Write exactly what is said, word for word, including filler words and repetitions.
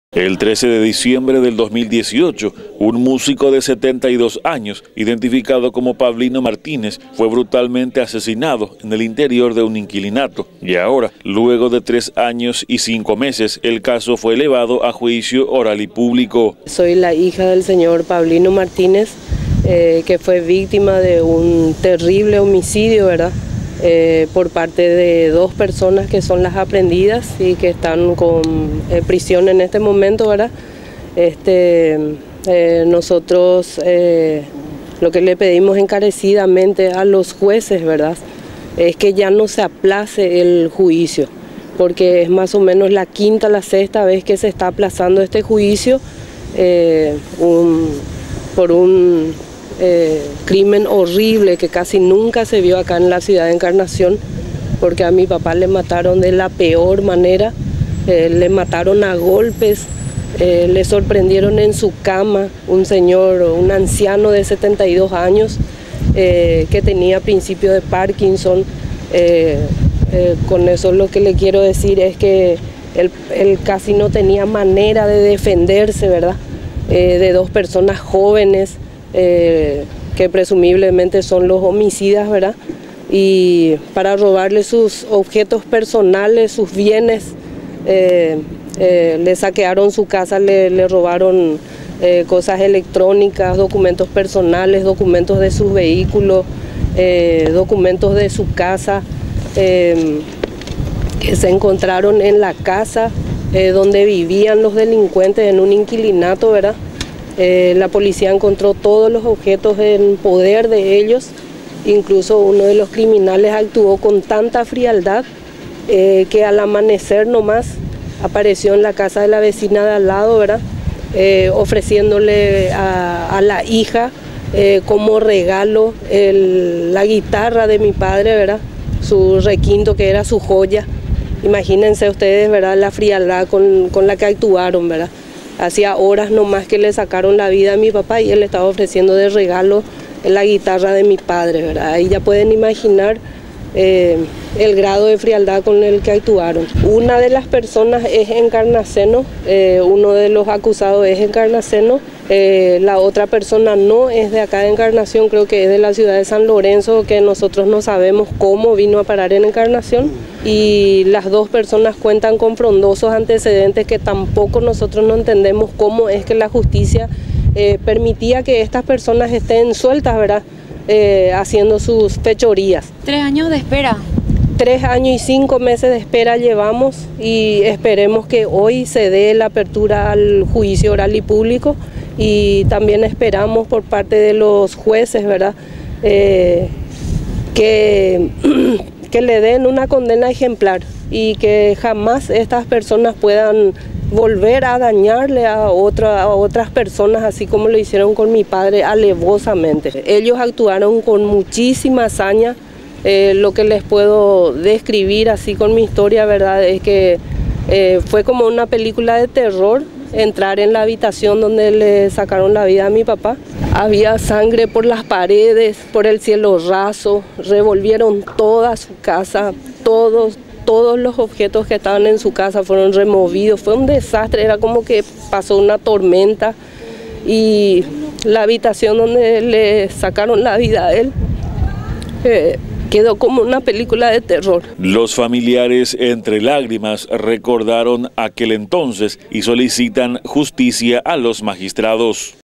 El trece de diciembre del dos mil dieciocho, un músico de setenta y dos años, identificado como Pablino Martínez, fue brutalmente asesinado en el interior de un inquilinato. Y ahora, luego de tres años y cinco meses, el caso fue elevado a juicio oral y público. Soy la hija del señor Pablino Martínez, eh, que fue víctima de un terrible homicidio, ¿verdad? Eh, por parte de dos personas que son las aprendidas y que están con eh, prisión en este momento, ¿verdad? Este, eh, nosotros eh, lo que le pedimos encarecidamente a los jueces, ¿verdad?, es que ya no se aplace el juicio, porque es más o menos la quinta, la sexta vez que se está aplazando este juicio eh, un, por un Eh, crimen horrible que casi nunca se vio acá en la ciudad de Encarnación, porque a mi papá le mataron de la peor manera, eh, le mataron a golpes, eh, le sorprendieron en su cama, un señor, un anciano de setenta y dos años eh, que tenía principio de Parkinson. Eh, eh, con eso lo que le quiero decir es que él, él casi no tenía manera de defenderse, ¿verdad? Eh, de dos personas jóvenes, Eh, que presumiblemente son los homicidas, ¿verdad? Y para robarle sus objetos personales, sus bienes, eh, eh, le saquearon su casa, le, le robaron eh, cosas electrónicas, documentos personales, documentos de sus vehículos, eh, documentos de su casa, eh, que se encontraron en la casa eh, donde vivían los delincuentes, en un inquilinato, ¿verdad? Eh, la policía encontró todos los objetos en poder de ellos, incluso uno de los criminales actuó con tanta frialdad eh, que al amanecer nomás apareció en la casa de la vecina de al lado, ¿verdad? Eh, ofreciéndole a, a la hija eh, como regalo el, la guitarra de mi padre, ¿verdad? Su requinto, que era su joya. Imagínense ustedes, ¿verdad?, la frialdad con, con la que actuaron, ¿verdad? Hacía horas nomás que le sacaron la vida a mi papá y él le estaba ofreciendo de regalo la guitarra de mi padre, ¿verdad? Ahí ya pueden imaginar eh, el grado de frialdad con el que actuaron. Una de las personas es encarnaceno, eh, uno de los acusados es encarnaceno, eh, la otra persona no es de acá de Encarnación, creo que es de la ciudad de San Lorenzo, que nosotros no sabemos cómo vino a parar en Encarnación, y las dos personas cuentan con frondosos antecedentes que tampoco nosotros no entendemos cómo es que la justicia eh, permitía que estas personas estén sueltas, ¿verdad?, eh, haciendo sus fechorías. Tres años de espera. Tres años y cinco meses de espera llevamos y esperemos que hoy se dé la apertura al juicio oral y público, y también esperamos por parte de los jueces, ¿verdad?, eh, que, que le den una condena ejemplar y que jamás estas personas puedan volver a dañarle a, otra, a otras personas, así como lo hicieron con mi padre alevosamente. Ellos actuaron con muchísima hazaña. Eh, lo que les puedo describir así con mi historia, ¿verdad?, es que eh, fue como una película de terror entrar en la habitación donde le sacaron la vida a mi papá. Había sangre por las paredes, por el cielo raso, revolvieron toda su casa, todos, todos los objetos que estaban en su casa fueron removidos. Fue un desastre, era como que pasó una tormenta, y la habitación donde le sacaron la vida a él eh, quedó como una película de terror. Los familiares, entre lágrimas, recordaron aquel entonces y solicitan justicia a los magistrados.